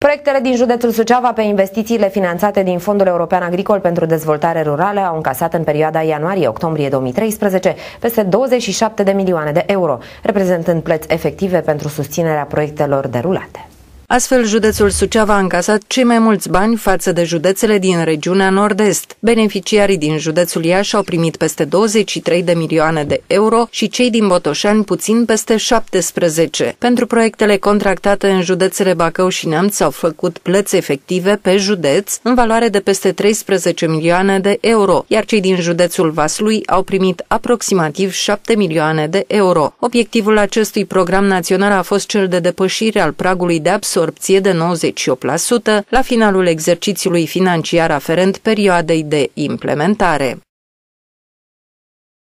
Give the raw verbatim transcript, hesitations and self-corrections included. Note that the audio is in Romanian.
Proiectele din județul Suceava pe investițiile finanțate din Fondul European Agricol pentru Dezvoltare Rurală au încasat în perioada ianuarie-octombrie două mii treisprezece peste douăzeci și șapte de milioane de euro, reprezentând plăți efective pentru susținerea proiectelor derulate. Astfel, județul Suceava a încasat cei mai mulți bani față de județele din regiunea Nord-Est. Beneficiarii din județul Iași au primit peste douăzeci și trei de milioane de euro și cei din Botoșani puțin peste șaptesprezece. Pentru proiectele contractate în județele Bacău și Neamț s-au făcut plăți efective pe județ în valoare de peste treisprezece milioane de euro, iar cei din județul Vaslui au primit aproximativ șapte milioane de euro. Obiectivul acestui program național a fost cel de depășire al pragului de absorbție de nouăzeci și opt la sută la finalul exercițiului financiar aferent perioadei de implementare.